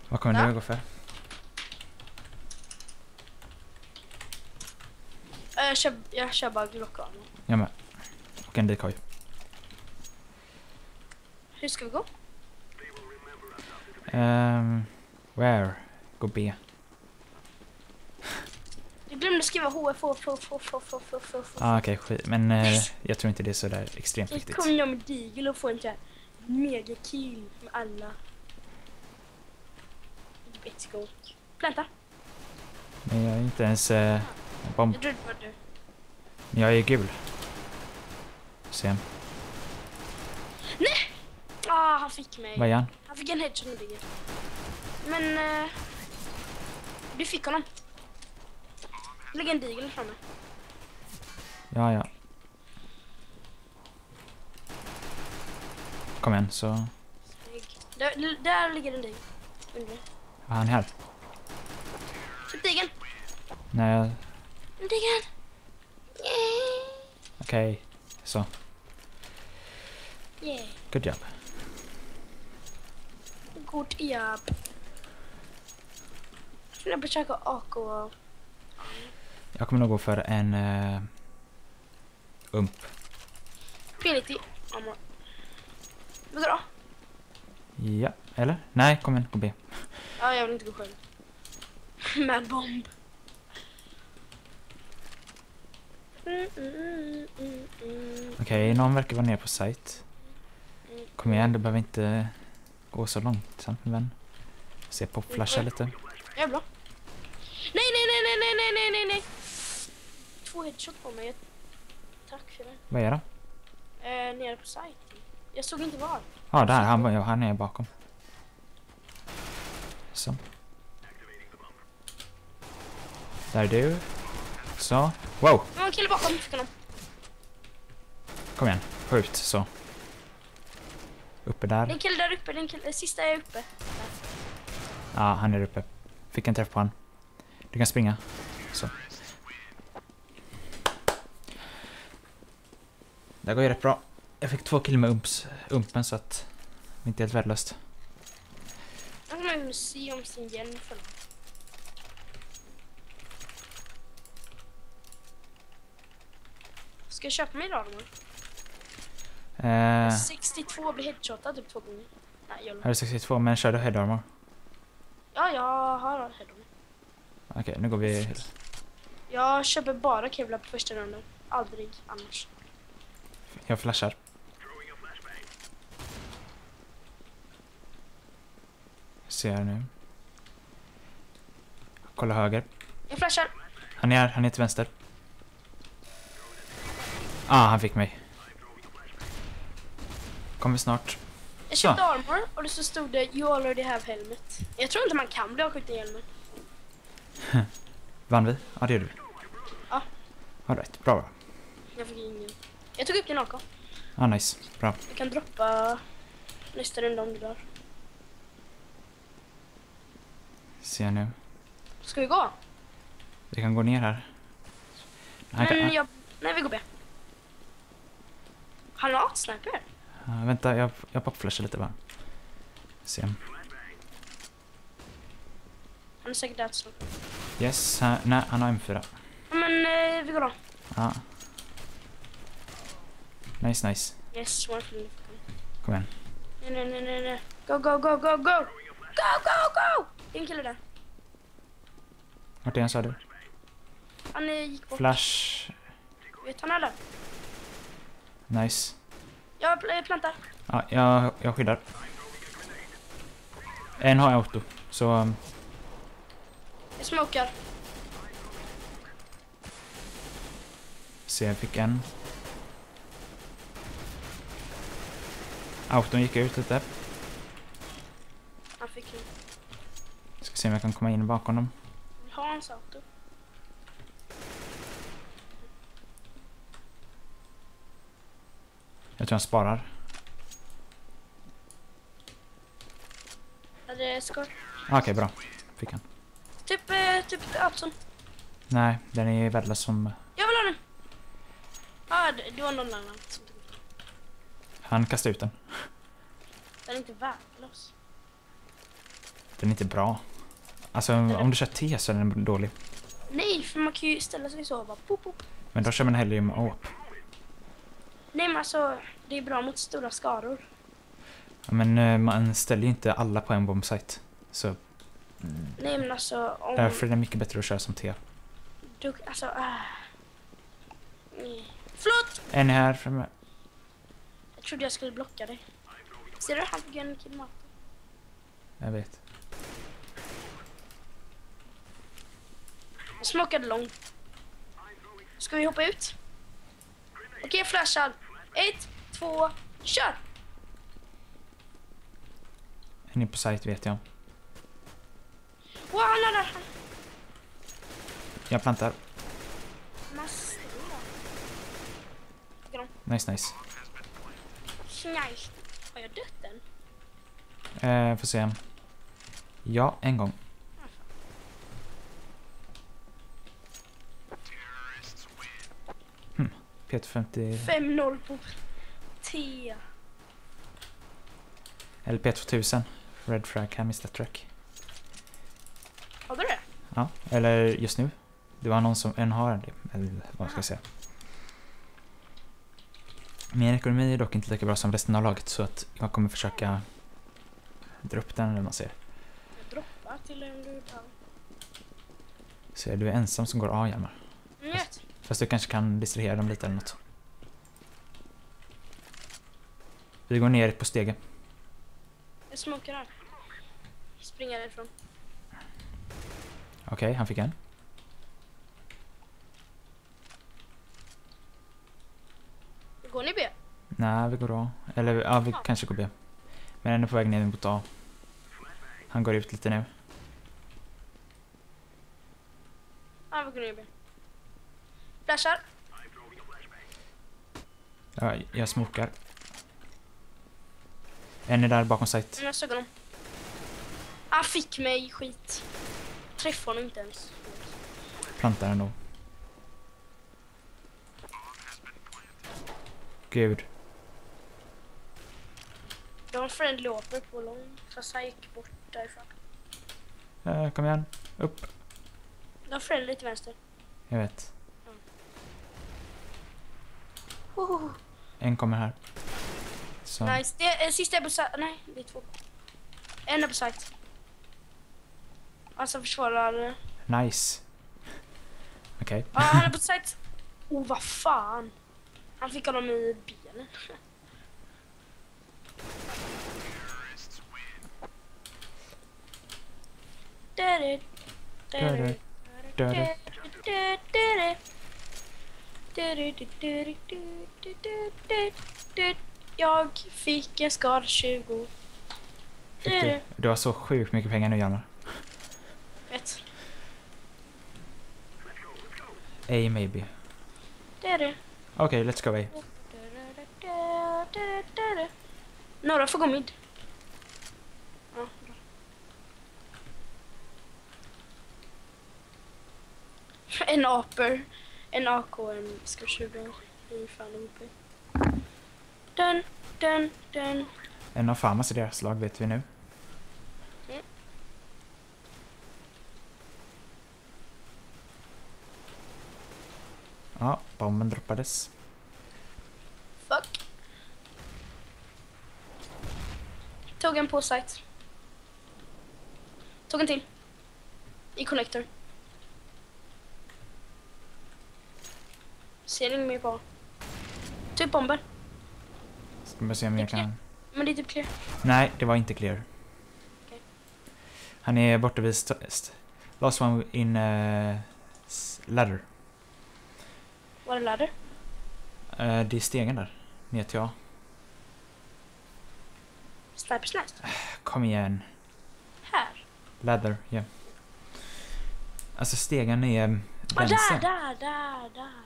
Vad kommer du gå för? Jag kör bara Glockan. Jag med. Och en decoy. Hur ska vi gå? Where? Gå B. Jag glömde skriva HF. Okej, skit. Men jag tror inte det är så där extremt Nu viktigt. kommer jag med Deagle och få en sån här mega kill med alla. Let's go. Planta. Men jag är inte ens bomb. Jag trodde det var du. Men jag är gul. Se. Nej! Ah, han fick mig. Vad är han? Han fick en headshot med Deagle. Men du fick honom. Lägg en Deagle framme. Ja. Kom igen, så... Där ligger en Deagle. Under. Var han här? Typ Deagle. Nej, jag... Deagle. Okej. Så. Yeah. Good job. God jobb. Jag försöker AK. Jag kommer nog gå för en ump. P90. Vad då? Ja, eller? Nej, kom igen, gå B. Ja, jag vill inte gå själv. Med bomb. Okej, någon verkar vara nere på site. Kom igen, du behöver inte gå så långsamt, min vän. Se på flasha lite. Jag är bra. Nej. 2 headshot på mig. Tack för det. Vad är det? Nere på site. Jag såg inte var. Ja, där. Han är bakom. Så. Där är du. Så. Wow! Det var en kille bakom. Fick honom. Kom igen. Skjut. Så. Uppe Det är där. en kille där uppe. Den kille, sista är uppe. Ja, han är uppe. Fick en träff på han. Du kan springa. Så. Det går ju rätt bra. Jag fick 2 kill med umpen så att det inte är helt värdelöst. Jag kan nog se om sin hjälm för. Ska jag köpa mig idag då? 62 blir headshotad typ 2 gånger. Nej, jag Här är 62, men kör du head armor? Ja, jag har headshot. Okej, nu går vi... Jag köper bara kevlar på första runden. Aldrig annars. Jag flashar. Ser nu. Kolla höger. Jag flashar. Han är till vänster. Han fick mig. Kommer snart. Jag köpte armor och det så stod det You already have helmet. Jag tror inte man kan bli avskjuten i hjälmen. Vann vi? Ja, det gjorde vi. Ja. All right, bra. Jag fick ingen. Jag tog upp din AK. Nice. Bra. Jag kan droppa nästa runda om du dör. Se nu. Ska vi gå? Vi kan gå ner här. Nej, vi går B. Han har sniper. Vänta, jag popflashar lite bara. Se. Han är säkert död så. Yes, nej, han har M4. Men vi går då. Ja. Nice. Yes, one for me. Kom igen. Nej. Go. Go. Det är en kille där. Vart är han, sa du? Han gick bort. Flash. Vet han eller? Nice. Jag plantar. Ja, jag skyddar. En har jag auto. Så... Jag smokar. Se, jag fick en. Auton gick ut lite. Han fick en. Ska se om jag kan komma in bakom dem. Har hans auto. Jag tror han sparar. Är det skott? Okej, bra. Fick han. Typ Abson. Nej, den är värdelös som... Jag vill ha den. Det var någon annan som tog den. Han kastade ut den. Den är inte värdelös. Den är inte bra. Alltså om du kör T så är den dålig. Nej, för man kan ju ställa sig så och bara pop, pop. Men då kör man hellre med AWP. Nej, men alltså, det är bra mot stora skaror. Ja, men man ställer ju inte alla på en bombsite. Så Nej, men alltså, om därför är det mycket bättre att köra som T. du, alltså, nej. Förlåt! En är här framme. Jag trodde jag skulle blocka dig. Ser du, han fick en killmat. Jag vet. Jag smokade långt. Ska vi hoppa ut? Okej, jag flashar. 1, 2, kör! En är på site vet jag. Wow, han är där. Jag plantar. Massor. Nice, nice. Nej. Har jag dött än? Får se. Ja, en gång. P250 5-0 på T. eller P2000. Red flag, I missed that track. Har du det? Ja, eller just nu. Det var någon som har det, eller vad ska jag säga. Min ekonomi är dock inte lika bra som resten av laget så att jag kommer försöka dra upp den eller man ser. Jag droppar till en lurtall. Så är du ensam som går A, Hjalmar. Njöt. Fast du kanske kan distrahera dem lite eller något. Vi går ner på stegen. Jag smokar här. Springer därifrån. Okej, han fick en. Går ni B? Nej, vi går A. Eller ja, vi kanske går B. Men den är på väg ner mot A. Han går ut lite nu. Ja, vi går ner B. Flashar. Ja, jag smokar. En är där bakom site. Jag såg honom. Han fick mig skit. Träffade honom inte ens. Plantar ändå. Gud. Jag har en friendly offer på lång. Så jag gick bort därifrån. Kom igen. Upp. Jag har friendly till vänster. Jag vet. Oh, En kommer här. Så. nice. Det är sista är på site. Nej, det är 2. En är på site. Alltså försvarar. Nice. Okej. Ja, han är på site. Oh, vad fan. Han fick honom i benen. Jag fick en skada 20. Du har så sjukt mycket pengar nu, Hjalmar. Vet. A maybe. Okej, let's go A. Några får gå mid. Ja, bra. En aper, en AK, en ska 20. Det är fan OP. Den. En av Famas i deras lag vet vi nu. Mm. Ja, bomben droppades. Fuck. Tog en på site. Tog en till. I connector. Ser inget mer på. Typ bomber. Ska vi se om jag kan... Men det är typ clear. Nej, det var inte clear. Okej. Han är borta vid last one in ladder. Var är ladder? Det är stegen där. Ner till A. Sniper snipe. Kom igen. Här. Ladder, ja. Alltså stegen är vänster. Där.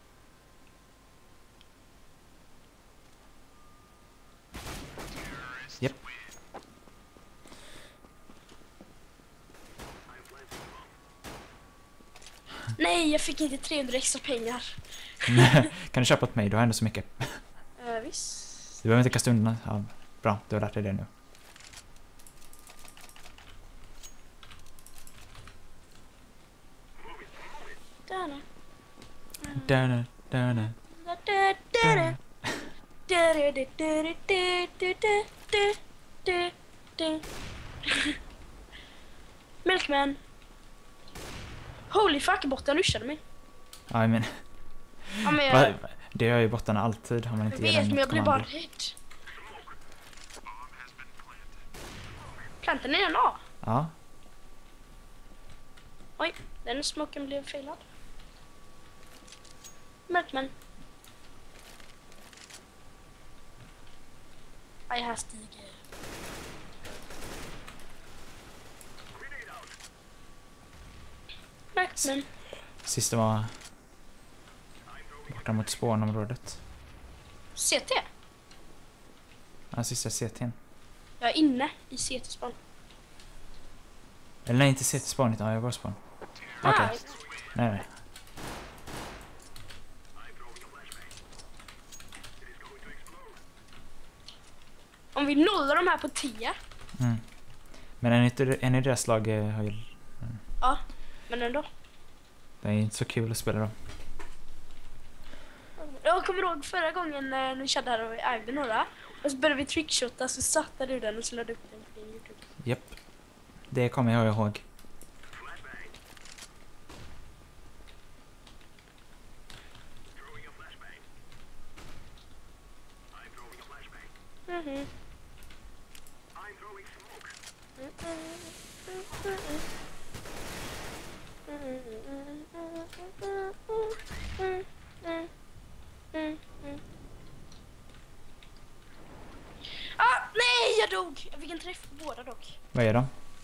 Japp. Nej, jag fick inte 300 extra pengar. Kan du köpa åt mig? Du har ändå så mycket. Visst. Du behöver inte kasta undan. Ja, bra, du har lärt dig det nu. Dun, dun, dun. Milkman. Holy fuck, botten rushade mig. Ja, men Ja, men jag det gör ju bottarna alltid om man inte ger vet, dem men jag något blir bara kommando. rädd. Planten är en A. Ja, Oj, den smoken blev failad. Milkman. Aj, här stiger. Milkman. sista var borta mot spånområdet. CT. Ja, sista CT:n. Jag är inne i CT-span. Eller nej, inte CT-spawn, utan jag var spawn. Okej. Ah, Nej. om vi nollar de här på 10. Mm. Men en i deras lag har ju... Ja, men ändå. Det är inte så kul att spela dem. Jag kommer ihåg förra gången när vi körde här och vi ägde några. Och så började vi trickshotta, så satte du den och så lade upp den på din YouTube. Japp. Det kommer jag ihåg. Mhm. Ah, nej, jag dog! Jag fick en träff på båda dock. Vad är de?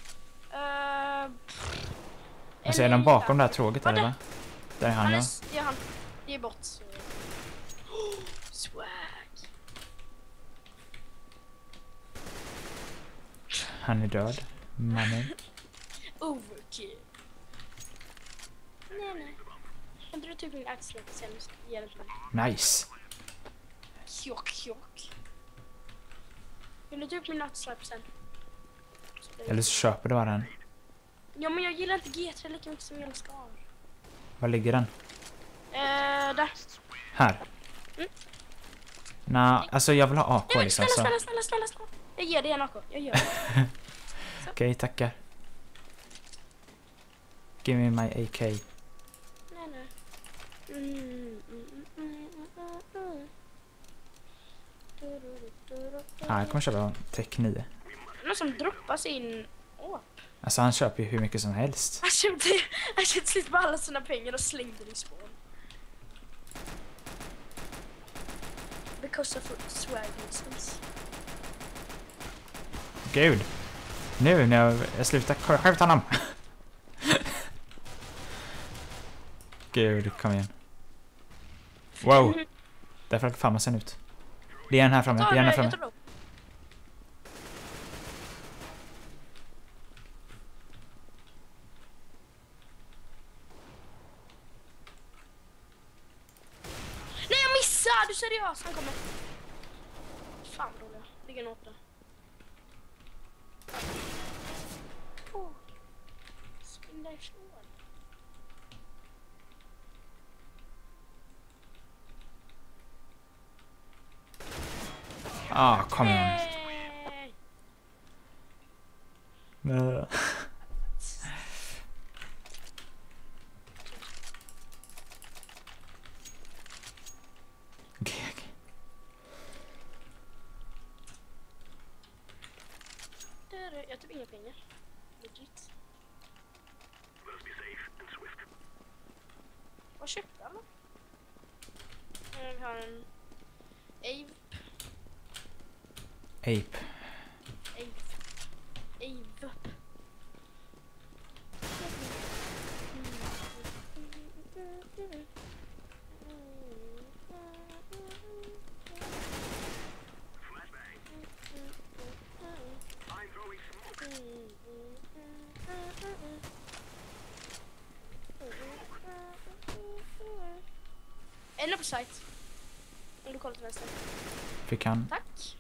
Alltså är en de är bakom det där. här tråget Ja, eller där. va? Där är han, Han ja. är, det är han. Det är bort. Så. Oh, swag. Han är död. Mannen. Overkill. Nej. Kan du typ min axel sen och ge den till mig? Nice. Kjock. Vill du typ min axel sen? Eller så köper du bara den. Ja, men jag gillar inte G3 lika mycket som jag älskar. Var ligger den? Där. Här. Mm. Nej, alltså jag vill ha AK Nej, men liksom. Så. snälla. Jag ger dig en AK. Jag gör det. Okej, tackar. Give me my AK. Nej. Ja, jag kommer köpa Tech 9. Någon som droppar sin åp. Alltså han köper ju hur mycket som helst. Han köpte slut på alla sina pengar och slängde det i spån. Because of swag reasons. Gud. Nu när jag slutar skjuta honom. Gud, kom igen. Wow. Där flög farmasen ut. Det är en här framme, det är en här framme. Nej, jag missade! Du seriös, han kommer. Fan vad dåliga. Ligger en 8. Spring därifrån. Kom igen. Nej. Okej. Jag har typ inga pengar. Legit. Vad köpte han då? Vi har en Ave. Ape. Ave. En på site. Om du kollar till vänster. Fick han? Tack.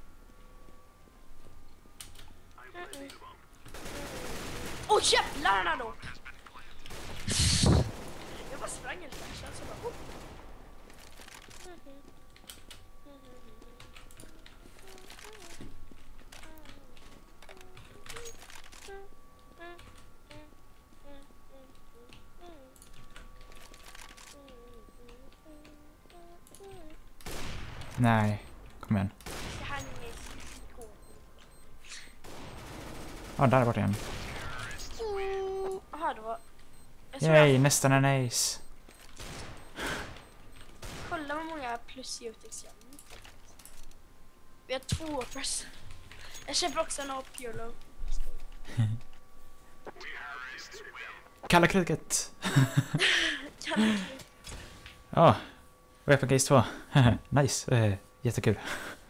Åh, jävlar då! Jag bara sprang helt där, så bara... Nej, kom igen. Det här är skål. Ja, där var det en. Jaha, det var... Jag tror Yay, nästan en ace. kolla hur många plus UTX jag har. Vi har 2 plus. Jag köper också en av Purelo. Kalla kriget. Kan Ja, Weapon Case 2. Nice, jättekul.